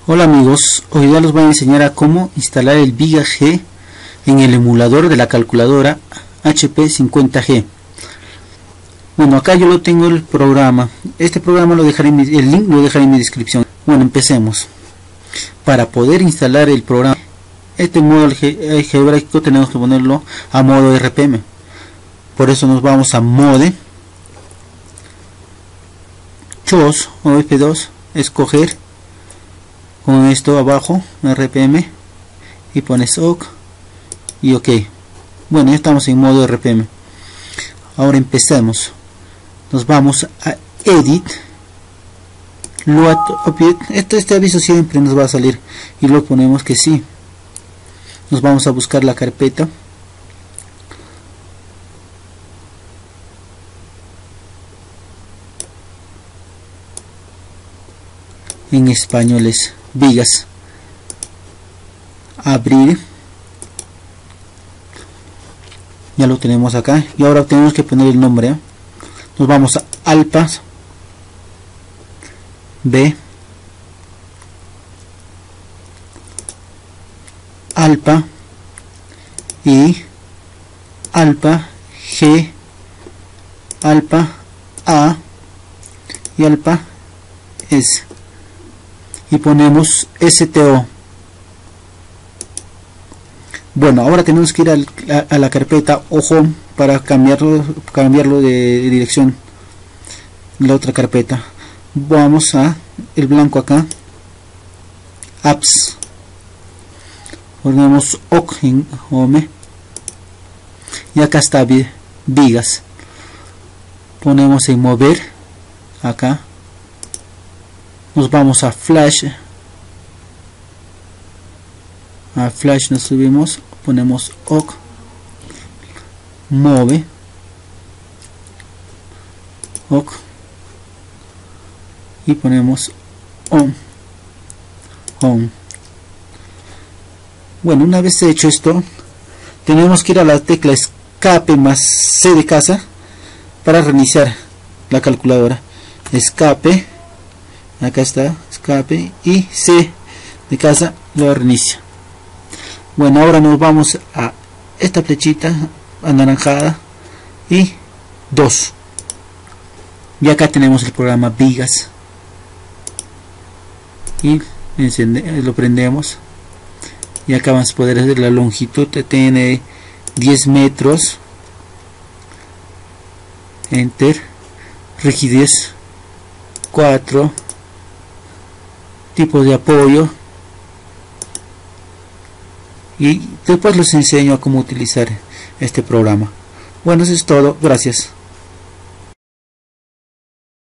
Hola amigos, hoy día les voy a enseñar a cómo instalar el Viga G en el emulador de la calculadora HP 50G. Bueno, acá yo lo tengo el programa. Este programa lo dejaré el link lo dejaré en mi descripción. Bueno, empecemos. Para poder instalar el programa, este modo algebraico tenemos que ponerlo a modo RPM. Por eso nos vamos a Mode, Choose o F2, escoger con esto abajo RPM y pones OK y OK. Bueno, ya estamos en modo RPM. Ahora empezamos. Nos vamos a Edit, Load Object. Este aviso siempre nos va a salir y lo ponemos que sí. Nos vamos a buscar la carpeta. En español es Vigas. Abrir. Ya lo tenemos acá y ahora tenemos que poner el nombre. Nos vamos a Alpha B, Alpha I, Alpha G, Alpha A y Alpha S, y ponemos STO. Bueno, ahora tenemos que ir a la carpeta o Home para cambiarlo de dirección. La otra carpeta, vamos a el blanco acá, Apps, ponemos OK en Home y acá está Vigas. Ponemos en Mover, acá nos vamos a Flash, nos subimos, ponemos OK, Move, OK y ponemos On, Home. Bueno, una vez hecho esto, tenemos que ir a la tecla Escape más C de casa para reiniciar la calculadora. Escape, acá está, Escape y C de casa lo reinicia. Bueno, ahora nos vamos a esta flechita anaranjada y 2, y acá tenemos el programa Vigas y lo prendemos y acá vamos a poder hacer la longitud. Tiene 10 metros, enter, rigidez 4, tipos de apoyo, y después les enseño a cómo utilizar este programa. Bueno, eso es todo, gracias.